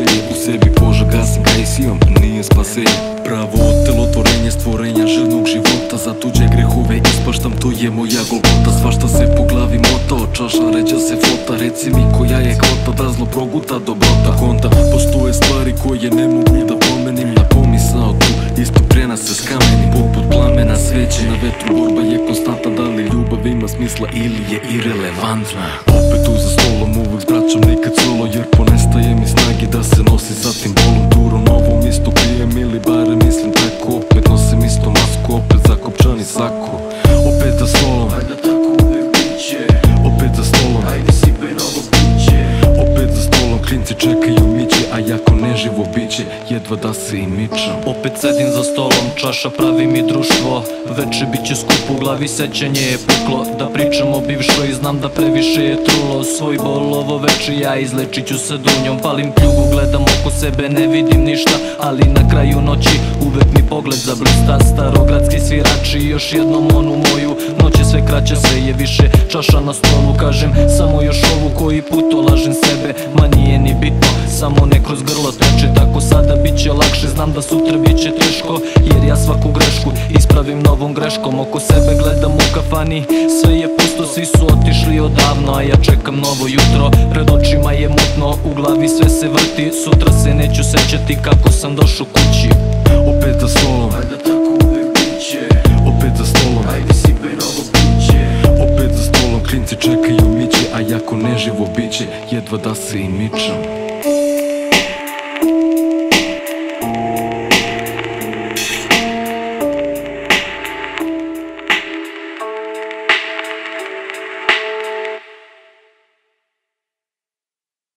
rešenje. U sebi požar gasim kaj sijam, nije spasenje. Pravo otelotvorenje stvorenja željnog života. Za tuđe grehove ispaštam, to je moja golgota. Svašta se po glavi mota, od čaša ređa se fota. Reci mi koja je kvota da zlo proguta dobrota. Onda postoje stvari koje ne mogu da pomenim. Na pomisao tu isto prena se s kamenim. Poput plamena sveće na vetru, borba je konstanta. Da li ljubav ima smisla ili je irelevantna? Opet tu za stolom, uvek s braćom, nikad solo. Jer ponestaje mi snage da se nosi sa tim bolom. Turo novom isto krijem ili barem mislim tako. Opet nosim isto masku, opet zakopčani sako. Opet za stolom, Valjda tako uvek biće. opet za stolom, Ajde sipaj novo piće. opet za stolom, klinci čekaju miće. A jako neživo biće, jedva da se i mičam. Opet sedim za stolom, čaša pravi mi društvo. Veče bit će skup, u glavi sećanje je puklo. Da pričam o bivšoj i znam da previše je trulo. Svoj bol ovo veče ja izlečit ću se dunjom. Palim pljugu, gledam oko sebe, ne vidim ništa. Ali na kraju noći uvek mi pogled zablista. Starogradski svirači, još jednom onu moju. Noć je sve kraće, sve je više čaša na stolu. Kažem samo još ovu, koji put olažem sebe. Ma nije ni bitno, samo ne kroz grlo teče. Tako sada bit će lakše, znam da sutra bit će teško. Jer ja svaku grešku ispravim novom greškom. Oko sebe gledam u kafani, sve je pusto, svi su otišli odavno. A ja čekam novo jutro, pred očima je mutno. U glavi sve se vrti, sutra se neću sećati kako sam došao kući. Opet za stolom, Valjda tako uvek biće. opet za stolom, Ajde sipaj novo piće. opet za stolom, klinci čekaju miće. A jako neživo biće, jedva da se i mičam.